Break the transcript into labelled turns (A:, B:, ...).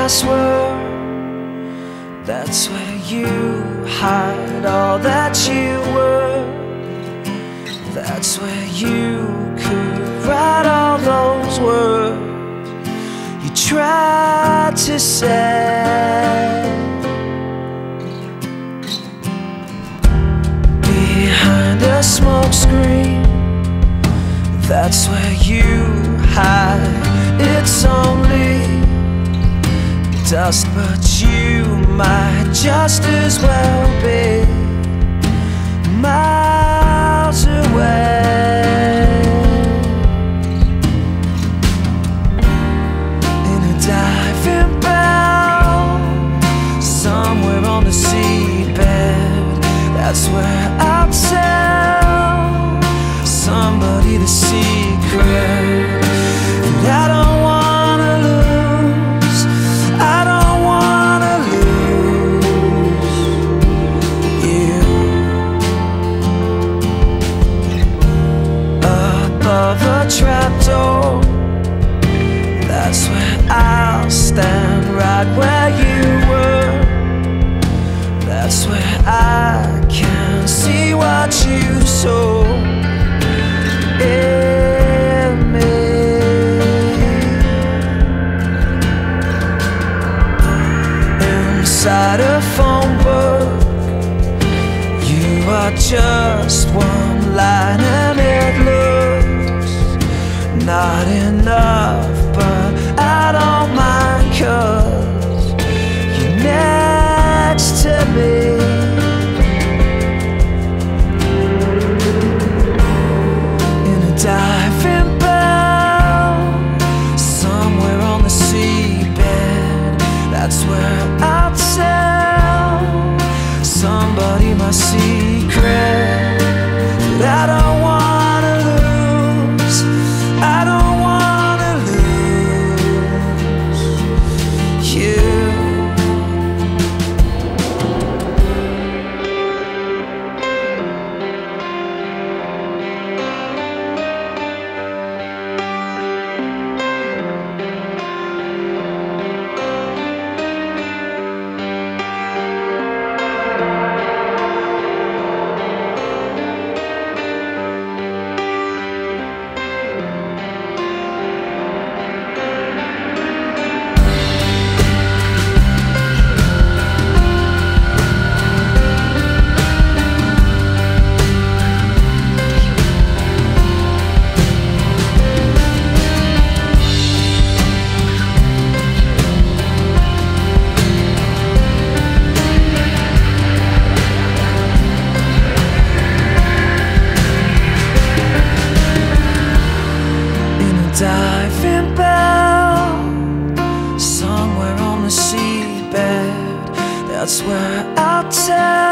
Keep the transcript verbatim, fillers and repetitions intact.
A: last word. That's where you hide all that you were. That's where you could write all those words you tried to say. Behind a smoke screen, that's where you hide. It's only dust, but you might just as well be miles away. In a diving bell, somewhere on the seabed, that's where I'll tell somebody the secret that I don't wanna lose. I don't wanna lose you. Above a trapdoor, that's where I'll stand, right where you were. That's where I can see what you saw in me. Inside a phone book, you are just one line, and it looks not enough, but I don't mind, 'cause you're next to me. Diving bell, somewhere on the seabed, that's where I'll tell somebody my secret that I don't wanna lose. I don't wanna lose you. Diving bell, somewhere on the seabed, that's where I'll tell